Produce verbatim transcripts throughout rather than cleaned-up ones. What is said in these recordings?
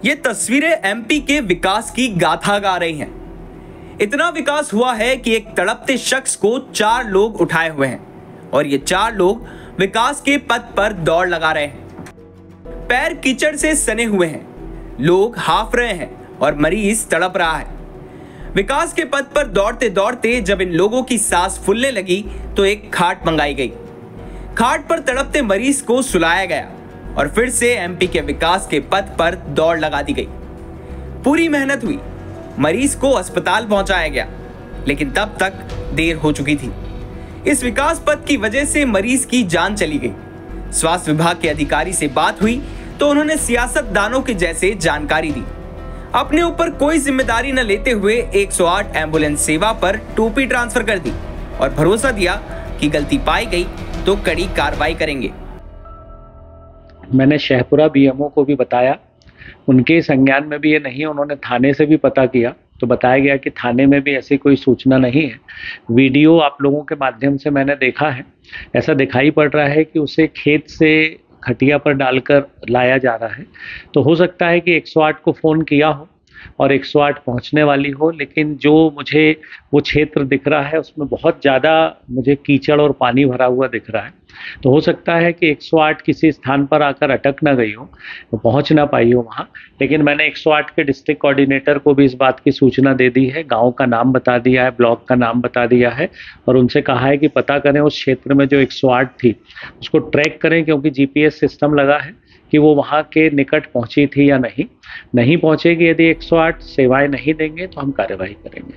ये तस्वीरें एमपी के विकास की गाथा गा रही हैं। इतना विकास हुआ है कि एक तड़पते शख्स को चार लोग उठाए हुए हैं और ये चार लोग विकास के पथ पर दौड़ लगा रहे हैं। पैर कीचड़ से सने हुए हैं, लोग हाफ रहे हैं और मरीज तड़प रहा है। विकास के पथ पर दौड़ते दौड़ते जब इन लोगों की सांस फूलने लगी तो एक खाट मंगाई गई। खाट पर तड़पते मरीज को सुलाया गया और फिर से एमपी के विकास के पथ पर दौड़ लगा दी गई। पूरी मेहनत हुई, मरीज को अस्पताल पहुंचाया गया, लेकिन तब तक देर हो चुकी थी। इस विकास पथ की वजह से मरीज की जान चली गई। स्वास्थ्य विभाग के अधिकारी से बात हुई तो उन्होंने सियासतदानों के जैसे जानकारी दी। अपने ऊपर कोई जिम्मेदारी न लेते हुए एक सौ आठ एम्बुलेंस सेवा पर टोपी ट्रांसफर कर दी और भरोसा दिया कि गलती पाई गई तो कड़ी कार्रवाई करेंगे। मैंने शहपुरा बीएमओ को भी बताया, उनके संज्ञान में भी ये नहीं, उन्होंने थाने से भी पता किया तो बताया गया कि थाने में भी ऐसी कोई सूचना नहीं है। वीडियो आप लोगों के माध्यम से मैंने देखा है, ऐसा दिखाई पड़ रहा है कि उसे खेत से खटिया पर डालकर लाया जा रहा है। तो हो सकता है कि एक सौ आठ को फ़ोन किया हो और एक सौ आठ पहुंचने वाली हो, लेकिन जो मुझे वो क्षेत्र दिख रहा है उसमें बहुत ज़्यादा मुझे कीचड़ और पानी भरा हुआ दिख रहा है। तो हो सकता है कि एक सौ आठ किसी स्थान पर आकर अटक ना गई हो, तो पहुंच ना पाई हो वहां। लेकिन मैंने एक सौ आठ के डिस्ट्रिक्ट कोऑर्डिनेटर को भी इस बात की सूचना दे दी है, गांव का नाम बता दिया है, ब्लॉक का नाम बता दिया है और उनसे कहा है कि पता करें उस क्षेत्र में जो एक सौ आठ थी उसको ट्रैक करें, क्योंकि जीपीएस सिस्टम लगा है कि वो वहाँ के निकट पहुंची थी या नहीं। नहीं पहुंचेगी, यदि एक सौ आठ सेवाएं नहीं देंगे तो हम कार्यवाही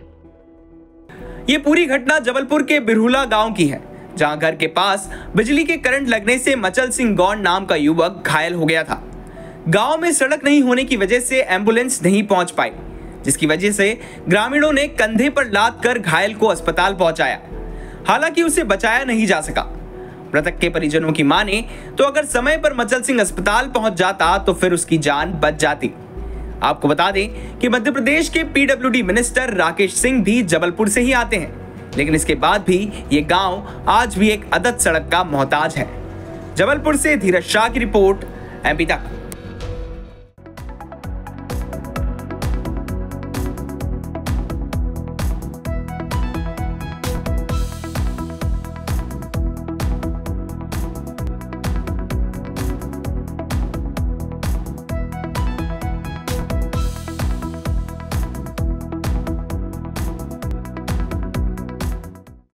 करेंगे। ये पूरी घटना जबलपुर के बिरहुला गांव की है, जहां घर के पास बिजली के करंट लगने से मचल सिंह गौंड नाम का युवक घायल हो गया था। गांव में सड़क नहीं होने की वजह से एम्बुलेंस नहीं पहुंच पाई, जिसकी वजह से ग्रामीणों ने कंधे पर लाद कर घायल को अस्पताल पहुंचाया। हालांकि उसे बचाया नहीं जा सका। मृतक के परिजनों की माने तो अगर समय पर मचल सिंह अस्पताल पहुंच जाता तो फिर उसकी जान बच जाती। आपको बता दें कि मध्य प्रदेश के पीडब्ल्यूडी मिनिस्टर राकेश सिंह भी जबलपुर से ही आते हैं, लेकिन इसके बाद भी ये गांव आज भी एक अदद सड़क का मोहताज है। जबलपुर से धीरज शाह की रिपोर्ट, एमपी तक।